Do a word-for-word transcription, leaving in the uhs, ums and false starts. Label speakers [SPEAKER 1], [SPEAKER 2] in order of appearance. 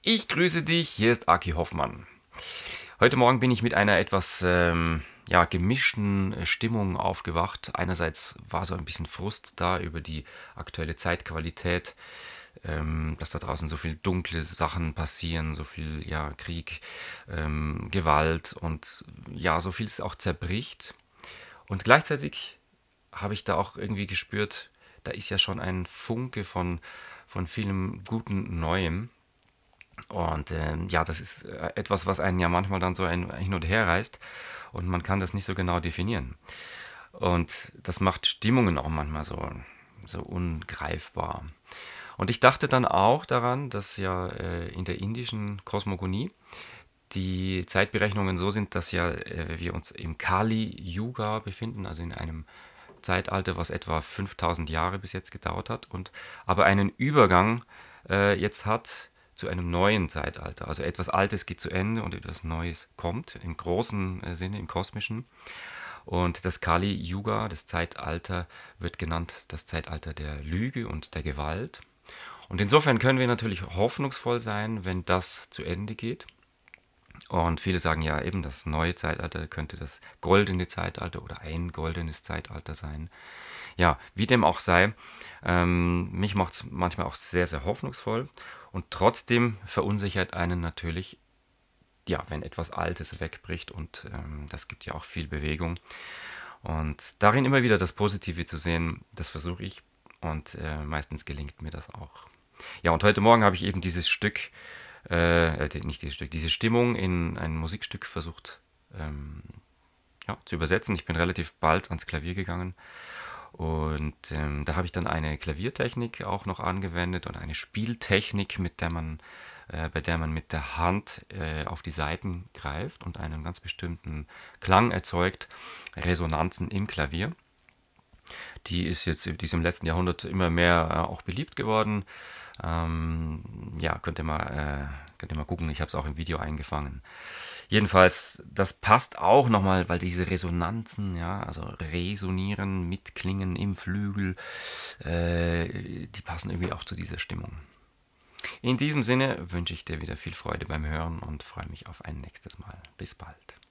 [SPEAKER 1] Ich grüße dich, hier ist Aki Hoffmann. Heute Morgen bin ich mit einer etwas ähm, ja, gemischten äh, Stimmung aufgewacht. Einerseits war so ein bisschen Frust da über die aktuelle Zeitqualität, ähm, dass da draußen so viel dunkle Sachen passieren, so viel ja, Krieg, ähm, Gewalt und ja, so vieles auch zerbricht. Und gleichzeitig habe ich da auch irgendwie gespürt, da ist ja schon ein Funke von, von vielem guten Neuem. Und ähm, ja, das ist äh, etwas, was einen ja manchmal dann so ein, hin und her reißt und man kann das nicht so genau definieren. Und das macht Stimmungen auch manchmal so, so ungreifbar. Und ich dachte dann auch daran, dass ja äh, in der indischen Kosmogonie die Zeitberechnungen so sind, dass ja äh, wir uns im Kali-Yuga befinden, also in einem Zeitalter, was etwa fünftausend Jahre bis jetzt gedauert hat, und aber einen Übergang äh, jetzt hat zu einem neuen Zeitalter. Also etwas Altes geht zu Ende und etwas Neues kommt, im großen äh, Sinne, im kosmischen. Und das Kali-Yuga, das Zeitalter, wird genannt das Zeitalter der Lüge und der Gewalt. Und insofern können wir natürlich hoffnungsvoll sein, wenn das zu Ende geht. Und viele sagen ja eben, das neue Zeitalter könnte das goldene Zeitalter oder ein goldenes Zeitalter sein. Ja, wie dem auch sei, ähm, mich macht es manchmal auch sehr, sehr hoffnungsvoll. Und trotzdem verunsichert einen natürlich, ja, wenn etwas Altes wegbricht, und ähm, das gibt ja auch viel Bewegung. Und darin immer wieder das Positive zu sehen, das versuche ich, und äh, meistens gelingt mir das auch. Ja, und heute Morgen habe ich eben dieses Stück, äh, äh, nicht dieses Stück, diese Stimmung in ein Musikstück versucht ähm, ja, zu übersetzen. Ich bin relativ bald ans Klavier gegangen, und ähm, da habe ich dann eine Klaviertechnik auch noch angewendet und eine Spieltechnik, mit der man, äh, bei der man mit der Hand äh, auf die Saiten greift und einen ganz bestimmten Klang erzeugt, Resonanzen im Klavier. Die ist jetzt in diesem letzten Jahrhundert immer mehr äh, auch beliebt geworden. Ähm, ja, könnt ihr mal, äh, könnt ihr mal gucken, ich habe es auch im Video eingefangen. Jedenfalls, das passt auch nochmal, weil diese Resonanzen, ja, also resonieren, mitklingen im Flügel, äh, die passen irgendwie auch zu dieser Stimmung. In diesem Sinne wünsche ich dir wieder viel Freude beim Hören und freue mich auf ein nächstes Mal. Bis bald.